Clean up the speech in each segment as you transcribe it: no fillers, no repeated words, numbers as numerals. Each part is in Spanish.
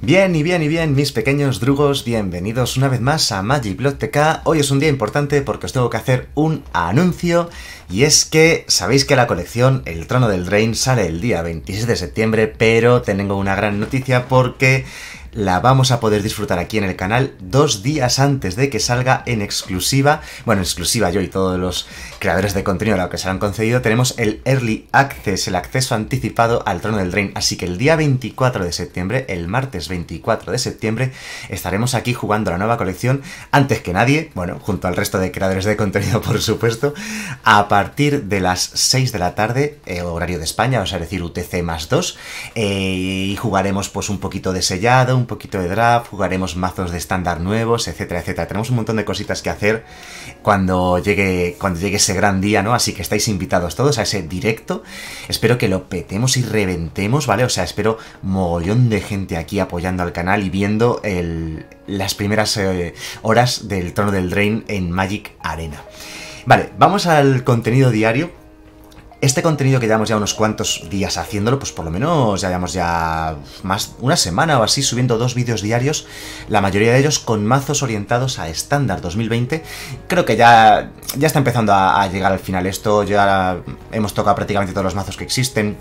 Bien, mis pequeños drugos, bienvenidos una vez más a Magic Block TK. Hoy es un día importante porque os tengo que hacer un anuncio, y es que sabéis que la colección El Trono del Drain sale el día 26 de septiembre, pero tengo una gran noticia porque la vamos a poder disfrutar aquí en el canal 2 días antes de que salga en exclusiva. Bueno, exclusiva yo y todos los creadores de contenido a lo que se lo han concedido. Tenemos el Early Access, el acceso anticipado al Trono del Drain. Así que el día 24 de septiembre, el martes 24 de septiembre, estaremos aquí jugando la nueva colección antes que nadie, bueno, junto al resto de creadores de contenido, por supuesto, a partir de las 6 de la tarde, horario de España, o sea, decir UTC más 2, y jugaremos pues un poquito de sellado, un poquito de draft, jugaremos mazos de estándar nuevos, etcétera, etcétera. Tenemos un montón de cositas que hacer cuando llegue ese gran día, ¿no? Así que estáis invitados todos a ese directo. Espero que lo petemos y reventemos, ¿vale? O sea, espero mogollón de gente aquí apoyando al canal y viendo las primeras horas del Trono del Drain en Magic Arena. Vale, vamos al contenido diario. Este contenido que llevamos ya unos cuantos días haciéndolo, pues por lo menos ya llevamos más una semana o así subiendo 2 vídeos diarios, la mayoría de ellos con mazos orientados a estándar 2020. Creo que ya está empezando a llegar al final esto, ya hemos tocado prácticamente todos los mazos que existen.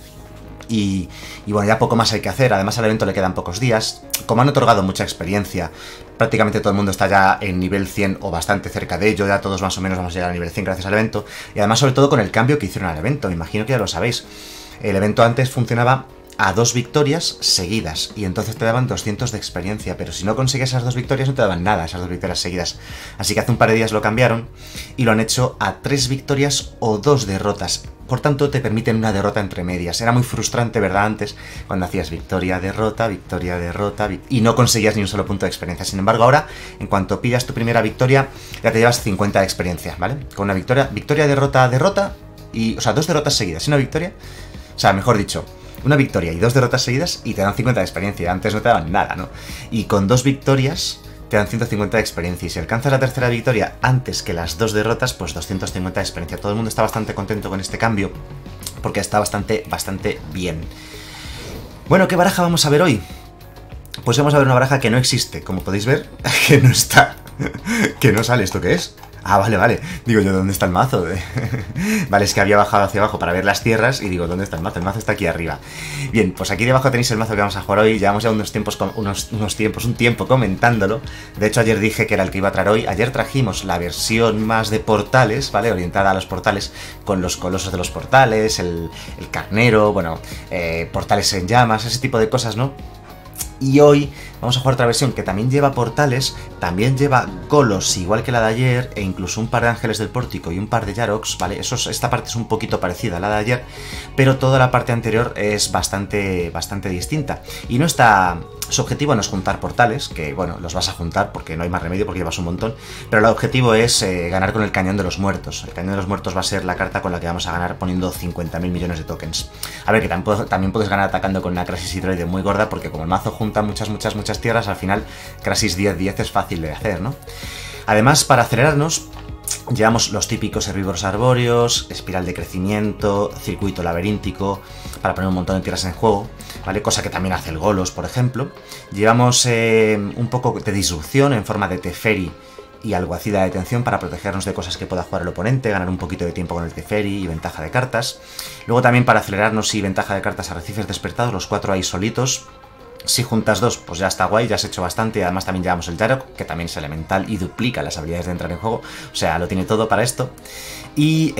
Y bueno, ya poco más hay que hacer. Además al evento le quedan pocos días. Como han otorgado mucha experiencia, prácticamente todo el mundo está ya en nivel 100 o bastante cerca de ello. Ya todos más o menos vamos a llegar a nivel 100 gracias al evento. Y además sobre todo con el cambio que hicieron al evento. Me imagino que ya lo sabéis. El evento antes funcionaba a 2 victorias seguidas y entonces te daban 200 de experiencia, pero si no consigues esas 2 victorias no te daban nada, esas 2 victorias seguidas. Así que hace un par de días lo cambiaron y lo han hecho a 3 victorias o 2 derrotas. Por tanto, te permiten una derrota entre medias. Era muy frustrante, ¿verdad? Antes, cuando hacías victoria, derrota, y no conseguías ni un solo punto de experiencia. Sin embargo, ahora, en cuanto pillas tu primera victoria, ya te llevas 50 de experiencia, ¿vale? Con una victoria, derrota, o sea, 2 derrotas seguidas y una victoria. O sea, mejor dicho, una victoria y 2 derrotas seguidas y te dan 50 de experiencia. Antes no te daban nada, ¿no? Y con 2 victorias te dan 150 de experiencia, y si alcanzas la tercera victoria antes que las 2 derrotas, pues 250 de experiencia. Todo el mundo está bastante contento con este cambio, porque está bastante bien. Bueno, ¿qué baraja vamos a ver hoy? Pues vamos a ver una baraja que no existe, como podéis ver, que no está, que no sale. ¿Esto qué es? Ah, vale. Digo yo, ¿dónde está el mazo? Vale, es que había bajado hacia abajo para ver las tierras y digo, ¿dónde está el mazo? El mazo está aquí arriba. Bien, pues aquí debajo tenéis el mazo que vamos a jugar hoy. Llevamos ya un tiempo comentándolo. De hecho, ayer dije que era el que iba a traer hoy. Ayer trajimos la versión más de portales, ¿vale? Orientada a los portales, con los colosos de los portales, el carnero, bueno, portales en llamas, ese tipo de cosas, ¿no? Y hoy vamos a jugar otra versión que también lleva portales, también lleva golos igual que la de ayer, e incluso un par de ángeles del pórtico y un par de Yaroks, ¿vale? Esta parte es un poquito parecida a la de ayer, pero toda la parte anterior es bastante distinta. Y no está... Su objetivo no es juntar portales, que bueno, los vas a juntar porque no hay más remedio, porque llevas un montón, pero el objetivo es ganar con el cañón de los muertos. El cañón de los muertos va a ser la carta con la que vamos a ganar poniendo 50.000 millones de tokens. A ver, que también puedes ganar atacando con una Crasis Hydroide muy gorda, porque como el mazo junta muchas tierras, al final Crasis 10-10 es fácil de hacer, ¿no? Además, para acelerarnos, llevamos los típicos herbívoros arbóreos, espiral de crecimiento, circuito laberíntico, para poner un montón de tierras en juego, ¿vale? Cosa que también hace el Golos, por ejemplo. Llevamos un poco de disrupción en forma de Teferi y alguacil de detención para protegernos de cosas que pueda jugar el oponente, ganar un poquito de tiempo con el Teferi y ventaja de cartas. Luego también para acelerarnos y ventaja de cartas, arrecifes despertados, los 4 ahí solitos. Si juntas 2, pues ya está guay, ya has hecho bastante. Además también llevamos el Yarok, que también es elemental y duplica las habilidades de entrar en juego. O sea, lo tiene todo para esto. Y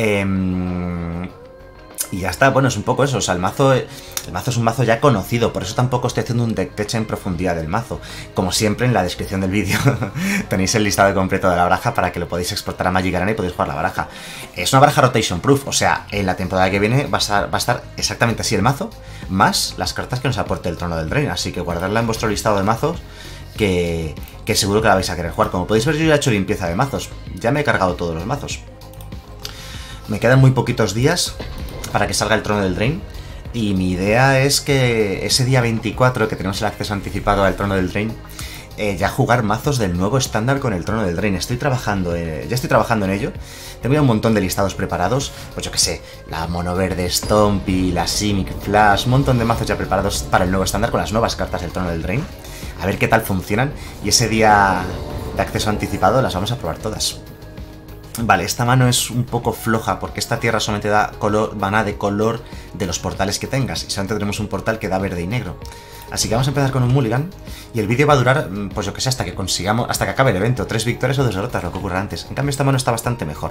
ya está, bueno, es un poco eso. O sea, el mazo es un mazo ya conocido, por eso tampoco estoy haciendo un deck tech en profundidad del mazo. Como siempre, en la descripción del vídeo tenéis el listado completo de la baraja para que lo podáis exportar a Magic Arena y podéis jugar la baraja. Es una baraja rotation proof, o sea, en la temporada que viene va a estar exactamente así el mazo, más las cartas que nos aporte el Trono del Drain. Así que guardadla en vuestro listado de mazos, que seguro que la vais a querer jugar. Como podéis ver, yo ya he hecho limpieza de mazos, ya me he cargado todos los mazos. Me quedan muy poquitos días para que salga el Trono del Drain, y mi idea es que ese día 24, que tenemos el acceso anticipado al Trono del Drain, ya jugar mazos del nuevo estándar con el Trono del Drain. Ya estoy trabajando en ello. Tengo ya un montón de listados preparados, pues yo que sé, la Mono Verde Stompy, la Simic Flash, un montón de mazos ya preparados para el nuevo estándar con las nuevas cartas del Trono del Drain. A ver qué tal funcionan. Y ese día de acceso anticipado las vamos a probar todas. Vale, esta mano es un poco floja porque esta tierra solamente da color, maná de color de los portales que tengas. Y solamente tenemos un portal que da verde y negro. Así que vamos a empezar con un mulligan. Y el vídeo va a durar, pues yo que sé, hasta que consigamos, hasta que acabe el evento. 3 victorias o 2 derrotas, lo que ocurra antes. En cambio esta mano está bastante mejor.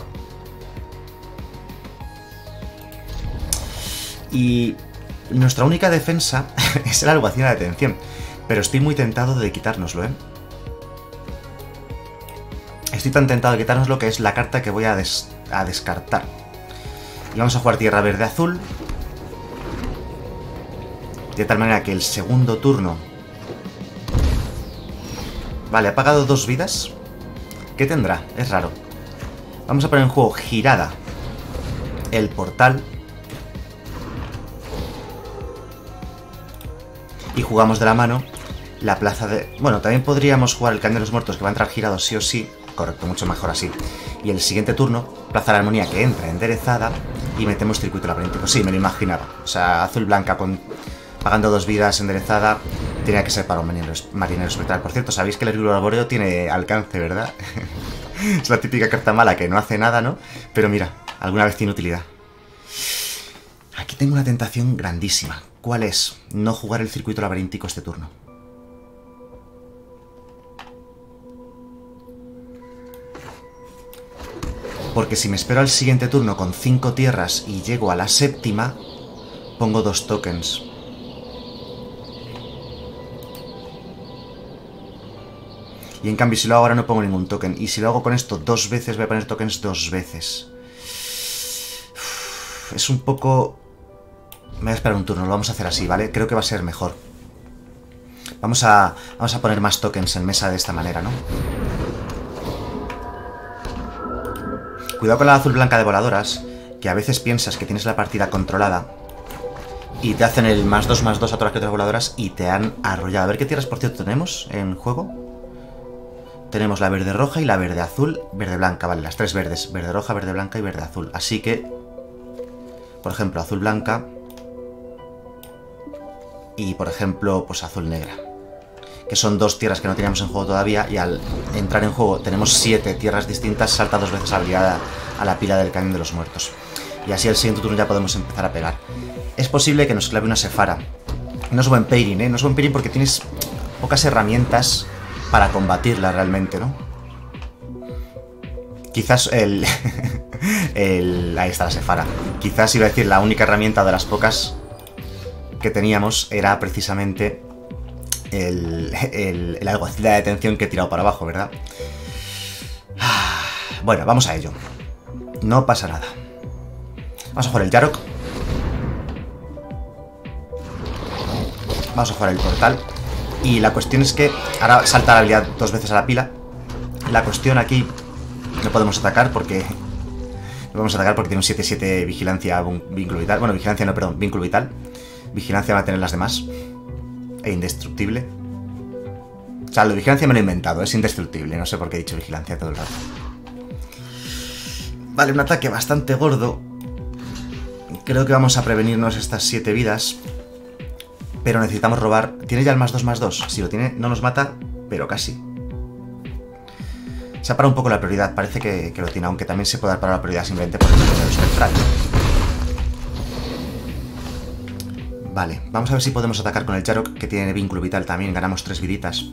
Y nuestra única defensa es el alguacil de detención. Pero estoy muy tentado de quitárnoslo, ¿eh? Estoy tan tentado de quitárnoslo que es la carta que voy a descartar. Y vamos a jugar tierra verde-azul. De tal manera que el segundo turno... Vale, ha pagado 2 vidas. ¿Qué tendrá? Es raro. Vamos a poner en juego girada el portal. Y jugamos de la mano la plaza de... Bueno, también podríamos jugar el cañón de los muertos, que va a entrar girado sí o sí. Correcto, mucho mejor así. Y el siguiente turno, plaza de la armonía, que entra enderezada. Y metemos circuito laberíntico. Sí, me lo imaginaba. O sea, azul-blanca pagando 2 vidas enderezada. Tenía que ser para un marinero espectral. Por cierto, sabéis que el Herbívoro Arbóreo tiene alcance, ¿verdad? Es la típica carta mala que no hace nada, ¿no? Pero mira, alguna vez tiene utilidad. Aquí tengo una tentación grandísima. ¿Cuál es? No jugar el circuito laberíntico este turno. Porque si me espero al siguiente turno con 5 tierras y llego a la séptima, pongo 2 tokens. Y en cambio si lo hago ahora no pongo ningún token. Y si lo hago con esto 2 veces voy a poner tokens 2 veces. Es un poco... Me voy a esperar un turno, lo vamos a hacer así, ¿vale? Creo que va a ser mejor. Vamos a poner más tokens en mesa de esta manera, ¿no? Cuidado con la azul-blanca de voladoras, que a veces piensas que tienes la partida controlada y te hacen el +2/+2 a todas las criaturas voladoras y te han arrollado. A ver qué tierras, por cierto, tenemos en juego. Tenemos la verde-roja y la verde-azul, verde-blanca, vale, las 3 verdes. Verde-roja, verde-blanca y verde-azul. Así que, por ejemplo, azul-blanca y, por ejemplo, pues azul-negra. Que son 2 tierras que no teníamos en juego todavía, y al entrar en juego tenemos 7 tierras distintas, salta 2 veces habilidad a la pila del cañón de los muertos. Y así el siguiente turno ya podemos empezar a pegar. Es posible que nos clave una Sephara. No es buen pairing, ¿eh? No es buen pairing porque tienes pocas herramientas para combatirla realmente, ¿no? Quizás ahí está la Sephara. Quizás iba a decir la única herramienta de las pocas que teníamos era precisamente el alguacil de detención que he tirado para abajo, ¿verdad? Bueno, vamos a ello. No pasa nada. Vamos a jugar el Yarok. Vamos a jugar el portal. Y la cuestión es que ahora salta la habilidad 2 veces a la pila. La cuestión aquí... No podemos atacar porque... No podemos atacar porque tiene un 7-7 vigilancia, vínculo vital. Bueno, vigilancia no, perdón, vínculo vital. Vigilancia va a tener las demás. E indestructible. O sea, lo de vigilancia me lo he inventado, es indestructible. No sé por qué he dicho vigilancia todo el rato. Vale, un ataque bastante gordo. Creo que vamos a prevenirnos estas 7 vidas. Pero necesitamos robar. ¿Tiene ya el +2/+2? Si lo tiene, no nos mata, pero casi. Se ha parado un poco la prioridad. Parece que lo tiene, aunque también se puede dar para la prioridad simplemente por el número espectral. Vale, vamos a ver si podemos atacar con el Yarok, que tiene vínculo vital también. Ganamos 3 viditas.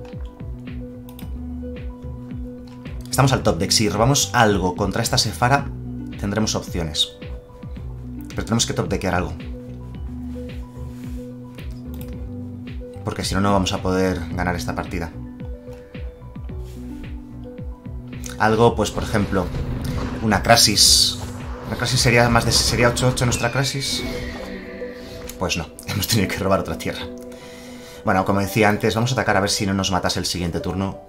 Estamos al top deck. Si robamos algo contra esta Sephara, tendremos opciones. Pero tenemos que top deckear algo. Porque si no, no vamos a poder ganar esta partida. Algo, pues por ejemplo, una Krasis. ¿La Krasis sería más de... sería 8-8 nuestra Krasis? Pues no, hemos tenido que robar otra tierra. Bueno, como decía antes, vamos a atacar a ver si no nos matase el siguiente turno.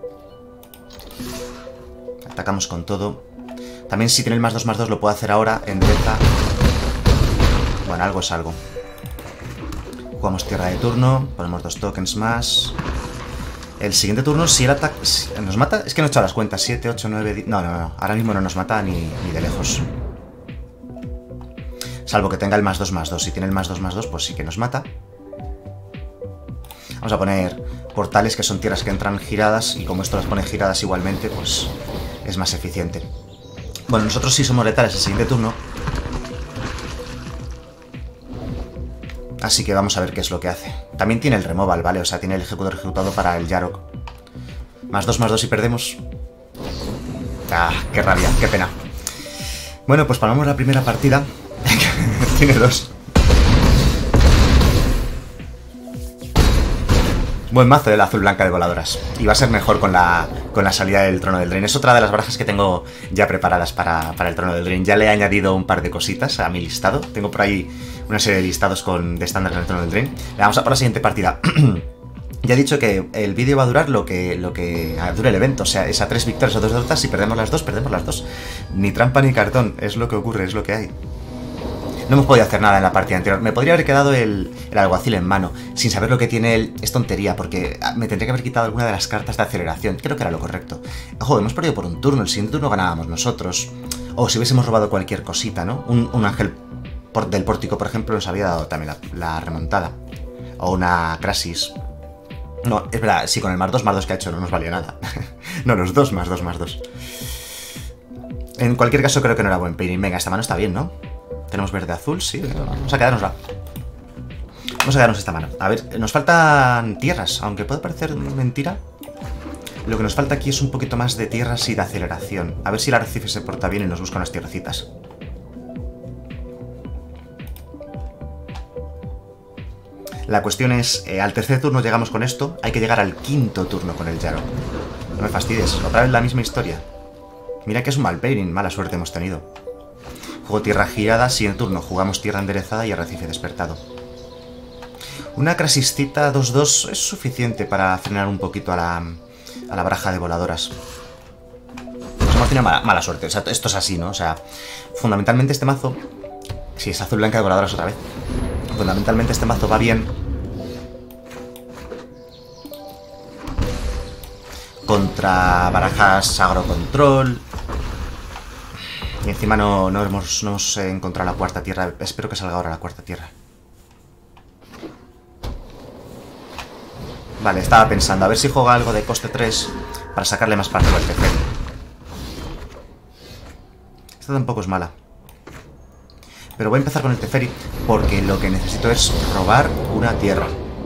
Atacamos con todo. También si tiene el +2/+2 lo puedo hacer ahora, endereza. Bueno, algo es algo. Jugamos tierra de turno, ponemos 2 tokens más. El siguiente turno, si el ataque nos mata, es que no he hecho las cuentas. 7, 8, 9, 10... No, ahora mismo no nos mata ni de lejos. Salvo que tenga el +2/+2. Si tiene el +2/+2, pues sí que nos mata. Vamos a poner portales, que son tierras que entran giradas, y como esto las pone giradas igualmente, pues es más eficiente. Bueno, nosotros sí somos letales el siguiente turno. Así que vamos a ver qué es lo que hace. También tiene el removal, ¿vale? O sea, tiene el ejecutor ejecutado para el Yarok. +2/+2 y perdemos. Ah, qué rabia, qué pena. Bueno, pues palmamos la primera partida. Tiene 2. Buen mazo el azul blanca de voladoras. Y va a ser mejor con la salida del Trono del Drain. Es otra de las barajas que tengo ya preparadas para el Trono del Drain. Ya le he añadido un par de cositas a mi listado. Tengo por ahí una serie de listados de estándar en el Trono del Drain. Le vamos a por la siguiente partida. Ya he dicho que el vídeo va a durar lo que dure el evento. O sea, es a 3 victorias o 2 derrotas. Si perdemos las 2, perdemos las 2. Ni trampa ni cartón. Es lo que ocurre, es lo que hay. No hemos podido hacer nada en la partida anterior. Me podría haber quedado el alguacil en mano, sin saber lo que tiene él. Es tontería, porque me tendría que haber quitado alguna de las cartas de aceleración. Creo que era lo correcto. Ojo, hemos perdido por un turno. El siguiente turno ganábamos nosotros. O si hubiésemos robado cualquier cosita, ¿no? Un ángel del pórtico, por ejemplo, nos había dado también la remontada. O una Crasis. No, es verdad, sí, con el +2/+2 que ha hecho no nos valía nada. No, los 2/2/2. En cualquier caso, creo que no era buen pairing. Venga, esta mano está bien, ¿no? Tenemos verde-azul, sí. Vamos a quedárnosla. Vamos a quedarnos esta mano. A ver, nos faltan tierras, aunque puede parecer mentira. Lo que nos falta aquí es un poquito más de tierras y de aceleración. A ver si el arrecife se porta bien y nos busca unas tierrecitas. La cuestión es, al tercer turno llegamos con esto, hay que llegar al quinto turno con el Yarok. No me fastidies, otra vez la misma historia. Mira que es un mal pairing, mala suerte hemos tenido. Juego tierra girada, siguiente turno jugamos tierra enderezada y arrecife despertado. Una Crasiscita 2/2 es suficiente para frenar un poquito a la baraja de voladoras. Pues hemos tenido mala suerte, o sea, esto es así, ¿no? O sea, fundamentalmente este mazo... Sí, es azul blanca de voladoras otra vez. Fundamentalmente este mazo va bien contra barajas agrocontrol. Y encima no hemos encontrado la cuarta tierra. Espero que salga ahora la cuarta tierra. Vale, estaba pensando, a ver si juega algo de coste 3 para sacarle más partido al Teferi. Esta tampoco es mala. Pero voy a empezar con el Teferi porque lo que necesito es robar una tierra.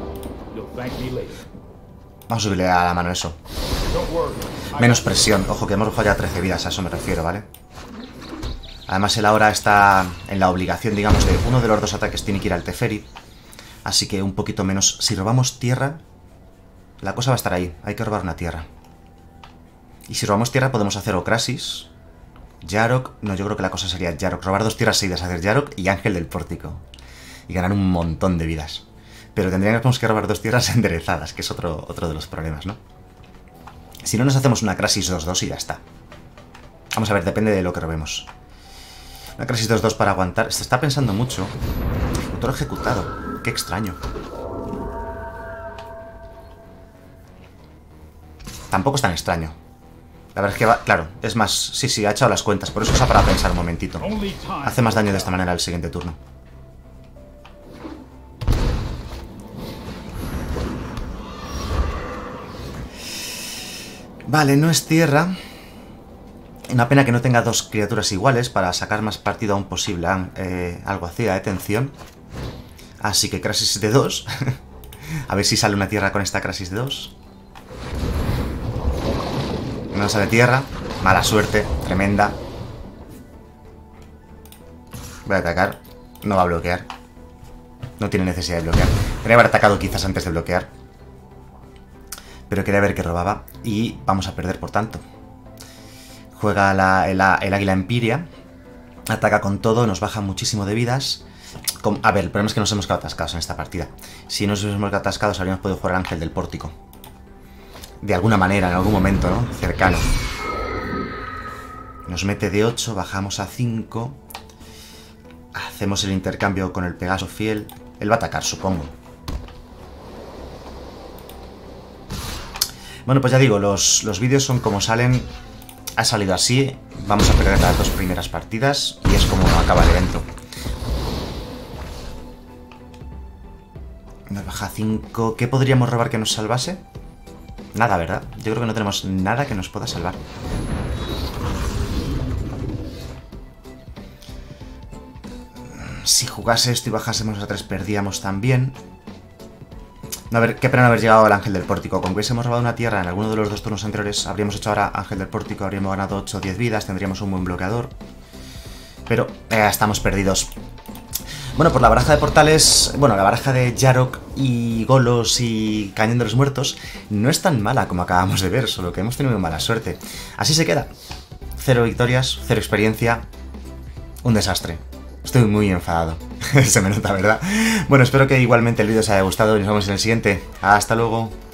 Vamos a subirle a la mano eso. Menos presión. Ojo, que hemos bajado ya 13 vidas, a eso me refiero, ¿vale? Además, él ahora está en la obligación, digamos, de uno de los 2 ataques tiene que ir al Teferi. Así que un poquito menos. Si robamos tierra, la cosa va a estar ahí. Hay que robar una tierra. Y si robamos tierra podemos hacer o Crasis, Yarok. No, yo creo que la cosa sería Yarok. Robar 2 tierras seguidas, hacer Yarok y Ángel del Pórtico. Y ganar un montón de vidas. Pero tendríamos que robar 2 tierras enderezadas, que es otro de los problemas, ¿no? Si no, nos hacemos una Crasis 2/2 y ya está. Vamos a ver, depende de lo que robemos. Una Crasis 2/2 para aguantar. Se está pensando mucho. Ejecutor ejecutado. Qué extraño. Tampoco es tan extraño. La verdad es que va... Claro, es más... Sí, ha echado las cuentas. Por eso está para pensar un momentito. Hace más daño de esta manera el siguiente turno. Vale, no es tierra. Una pena que no tenga 2 criaturas iguales para sacar más partido a un posible alguacil de detención. Así que Crasis de 2. A ver si sale una tierra con esta Crasis de 2. No sale tierra. Mala suerte, tremenda. Voy a atacar. No va a bloquear. No tiene necesidad de bloquear. Tendría que haber atacado quizás antes de bloquear. Pero quería ver qué robaba. Y vamos a perder, por tanto. Juega el águila Empiria. Ataca con todo, nos baja muchísimo de vidas. A ver, el problema es que nos hemos quedado atascados en esta partida. Si no nos hubiésemos quedado atascados, habríamos podido jugar al Ángel del Pórtico. De alguna manera, en algún momento, ¿no? Cercano. Nos mete de 8, bajamos a 5. Hacemos el intercambio con el Pegaso Fiel. Él va a atacar, supongo. Bueno, pues ya digo, los vídeos son como salen. Ha salido así. Vamos a perder las 2 primeras partidas. Y es como acaba el evento. Nos baja 5. ¿Qué podríamos robar que nos salvase? Nada, ¿verdad? Yo creo que no tenemos nada que nos pueda salvar. Si jugase esto y bajásemos a 3, perdíamos también. No, a ver, qué pena no haber llegado al Ángel del Pórtico. Con que hubiésemos robado una tierra en alguno de los 2 turnos anteriores, habríamos hecho ahora Ángel del Pórtico, habríamos ganado 8 o 10 vidas, tendríamos un buen bloqueador. Pero estamos perdidos. Bueno, por la baraja de portales, bueno, la baraja de Yarok y Golos y Cañón de los Muertos no es tan mala como acabamos de ver, solo que hemos tenido mala suerte. Así se queda. 0 victorias, 0 experiencia, un desastre. Estoy muy enfadado. Se me nota, ¿verdad? Bueno, espero que igualmente el vídeo os haya gustado y nos vemos en el siguiente. ¡Hasta luego!